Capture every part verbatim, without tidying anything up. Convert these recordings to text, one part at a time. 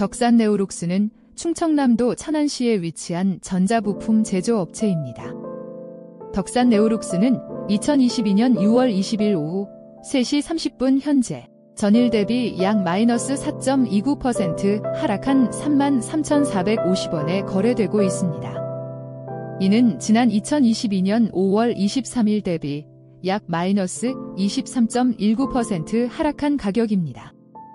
덕산 네오룩스는 충청남도 천안시에 위치한 전자부품 제조업체입니다. 덕산 네오룩스는 이천이십이년 유월 이십일 오후 세 시 삼십 분 현재 전일 대비 약 마이너스 사 점 이구 퍼센트 하락한 삼만 삼천사백오십 원에 거래되고 있습니다. 이는 지난 이천이십이년 오월 이십삼일 대비 약 마이너스 이십삼 점 일구 퍼센트 하락한 가격입니다.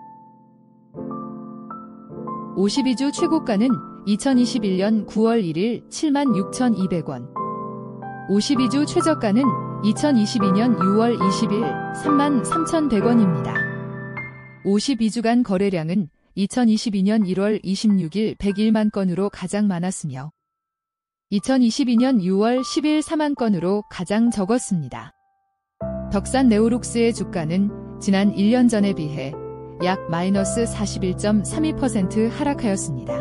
오십이 주 최고가는 이천이십일년 구월 일일 칠만 육천이백 원, 오십이 주 최저가는 이천이십이년 유월 이십일 삼만 삼천백 원입니다. 오십이 주간 거래량은 이천이십이년 일월 이십육일 백일만 건으로 가장 많았으며 이천이십이년 유월 십일 사만 건으로 가장 적었습니다. 덕산 네오룩스의 주가는 지난 일 년 전에 비해 약 마이너스 사십일 점 삼이 퍼센트 하락하였습니다.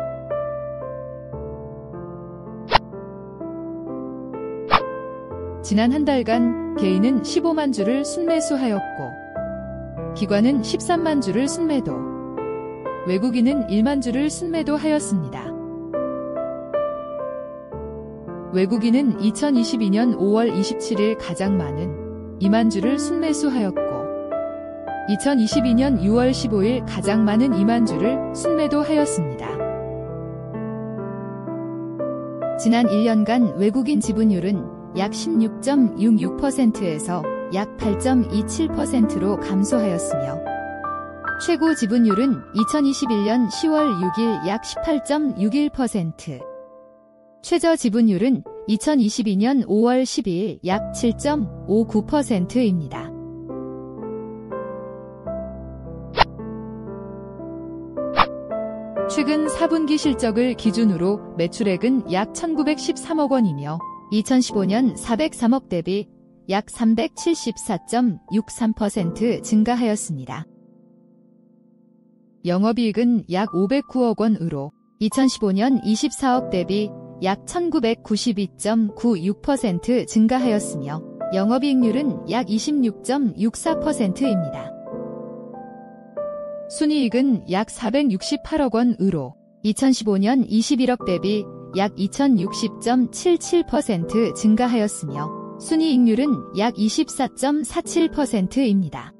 지난 한 달간 개인은 십오만 주를 순매수하였고 기관은 십삼만 주를 순매도, 외국인은 일만 주를 순매도하였습니다. 외국인은 이천이십이년 오월 이십칠일 가장 많은 이만 주를 순매수하였고 이천이십이년 유월 십오일 가장 많은 이만 주를 순매도하였습니다. 지난 일 년간 외국인 지분율은 약 십육 점 육육 퍼센트에서 약 팔 점 이칠 퍼센트로 감소하였으며 최고 지분율은 이천이십일년 시월 육일 약 십팔 점 육일 퍼센트, 최저 지분율은 이천이십이년 오월 십이일 약 칠 점 오구 퍼센트입니다. 최근 사 분기 실적을 기준으로 매출액은 약 천구백십삼억 원이며 이천십오년 사백삼억 대비 약 삼백칠십사 점 육삼 퍼센트 증가하였습니다. 영업이익은 약 오백구억 원으로 이천십오년 이십사억 대비 약 천구백구십이 점 구육 퍼센트 증가하였으며 영업이익률은 약 이십육 점 육사 퍼센트입니다. 순이익은 약 사백육십팔억 원으로 이천십오년 이십일억 대비 약 이천육십 점 칠칠 퍼센트 증가하였으며 순이익률은 약 이십사 점 사칠 퍼센트입니다.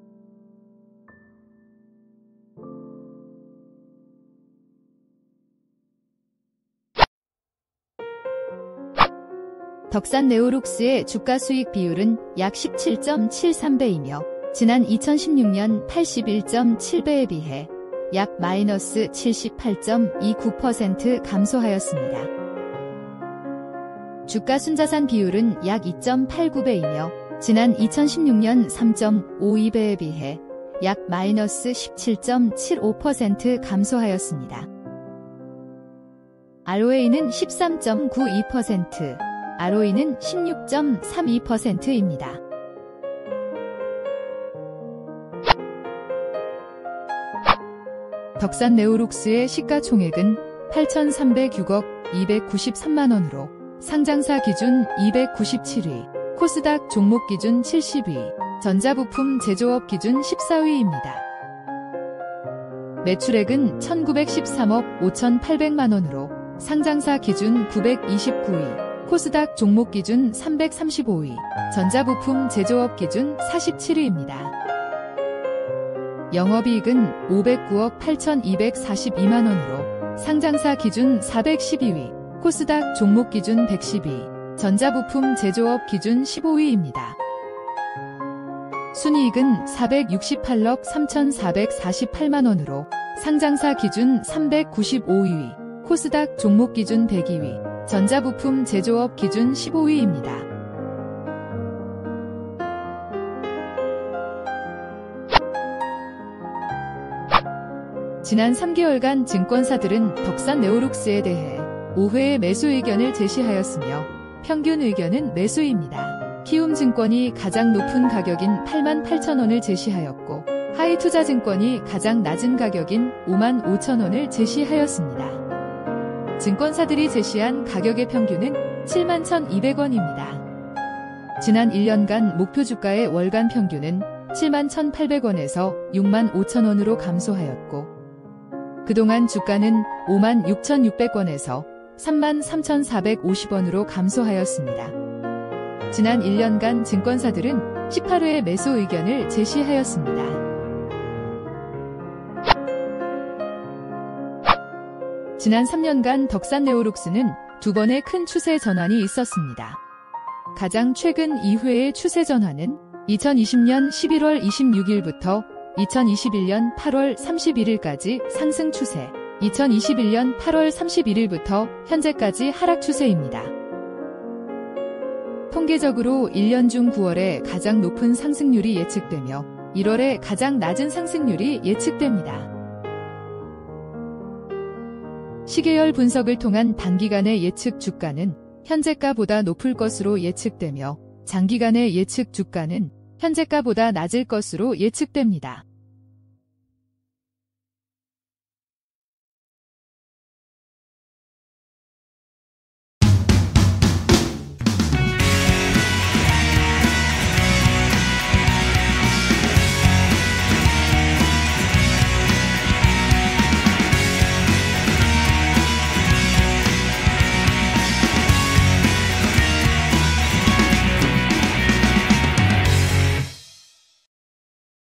덕산 네오룩스의 주가수익 비율은 약 십칠 점 칠삼 배이며 지난 이천십육년 팔십일 점 칠 배에 비해 약 마이너스 칠십팔 점 이구 퍼센트 감소하였습니다. 주가 순자산 비율은 약 이 점 팔구 배이며 지난 이천십육년 삼 점 오이 배에 비해 약 마이너스 십칠 점 칠오 퍼센트 감소하였습니다. 알오에이는 십삼 점 구이 퍼센트, 알오이는 십육 점 삼이 퍼센트입니다. 덕산 네오룩스의 시가총액은 팔천삼백육억 이백구십삼만 원으로 상장사 기준 이백구십칠 위, 코스닥 종목 기준 칠십 위, 전자부품 제조업 기준 십사 위입니다. 매출액은 천구백십삼억 오천팔백만 원으로 상장사 기준 구백이십구 위, 코스닥 종목 기준 삼백삼십오 위, 전자부품 제조업 기준 사십칠 위입니다. 영업이익은 오백구억 팔천이백사십이만 원으로 상장사 기준 사백십이 위, 코스닥 종목 기준 백십 위, 전자부품 제조업 기준 십오 위입니다. 순이익은 사백육십팔억 삼천사백사십팔만 원으로 상장사 기준 삼백구십오 위, 코스닥 종목 기준 백이 위, 전자부품 제조업 기준 십오 위입니다. 지난 삼 개월간 증권사들은 덕산 네오룩스에 대해 오 회의 매수 의견을 제시하였으며 평균 의견은 매수입니다. 키움증권이 가장 높은 가격인 팔만 팔천 원을 제시하였고 하이투자증권이 가장 낮은 가격인 오만 오천 원을 제시하였습니다. 증권사들이 제시한 가격의 평균은 칠만 천이백 원입니다. 지난 일 년간 목표 주가의 월간 평균은 칠만 천팔백 원에서 육만 오천 원으로 감소하였고 그동안 주가는 오만 육천육백 원에서 삼만 삼천사백오십 원으로 감소하였습니다. 지난 일 년간 증권사들은 십팔 회의 매수 의견을 제시하였습니다. 지난 삼 년간 덕산 네오룩스는 두 번의 큰 추세 전환이 있었습니다. 가장 최근 이 회의 추세 전환은 이천이십 년 십일월 이십육일부터 이천이십일 년 팔월 삼십일일까지 상승 추세, 이천이십일 년 팔월 삼십일일부터 현재까지 하락 추세입니다. 통계적으로 일 년 중 구월에 가장 높은 상승률이 예측되며 일월에 가장 낮은 상승률이 예측됩니다. 시계열 분석을 통한 단기간의 예측 주가는 현재가보다 높을 것으로 예측되며 장기간의 예측 주가는 현재가보다 낮을 것으로 예측됩니다.